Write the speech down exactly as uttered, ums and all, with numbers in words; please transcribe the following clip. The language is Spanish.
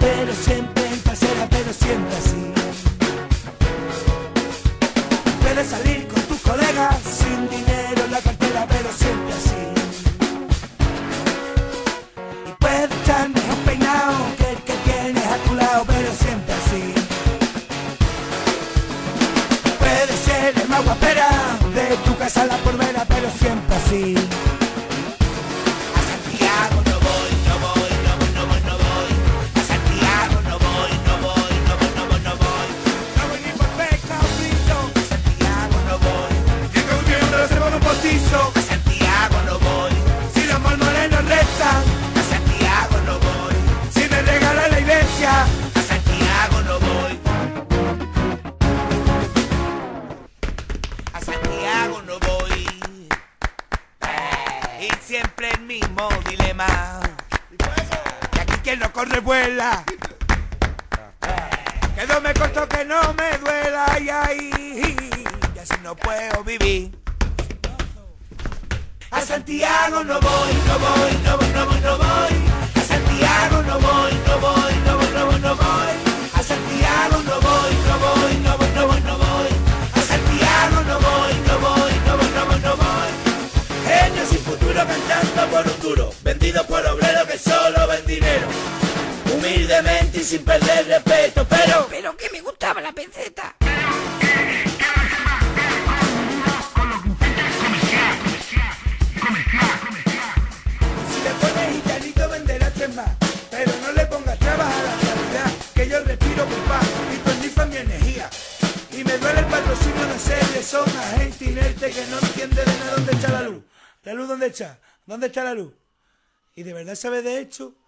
pero siempre en casera, pero siempre así. Puedes salir con tus colegas sin dinero en la cartera, pero siempre así. Y puedes estar mejor peinado que el que tienes a tu lado, pero siempre así. Puedes ser el más guapera de tu casa la porvera, pero siempre así. A Santiago no voy, no voy, no voy, no voy, no voy. A Santiago no voy, no voy, no voy, no voy, no voy. No voy ni por pesca o frito. A Santiago no voy. Llega un tiempo de ser un postizo. A Santiago no voy. Si los malmorenos rezan, a Santiago no voy. Si me regalan la iglesia, a Santiago no voy. A Santiago no voy. Y siempre el mismo dilema. Y aquí quien no corre vuela. Que no me corto, que no me duela. Y ahí, y así no puedo vivir. A Santiago no voy, no voy, no voy, no voy, no voy. A Santiago no voy, no voy, no voy, no voy, no voy. A Santiago no voy, no voy, no voy, no voy, no voy. A Santiago no voy, no voy, no voy, no voy, no voy. Genio sin futuro cantando por un duro, vendido por obreros que solo ven dinero. Humildemente y sin perder respeto, pero... Pero que me gustaba la penceta. Si le pones italico venderás tres más, pero no le pongas trabas a la realidad, que yo respiro con paz y tonifica mi energía. Y me duele el patrocinio de serie, son a gente inerte que no entiende de nada dónde está la luz. ¿La luz dónde está? ¿Dónde está la luz? ¿Y de verdad sabes de hecho?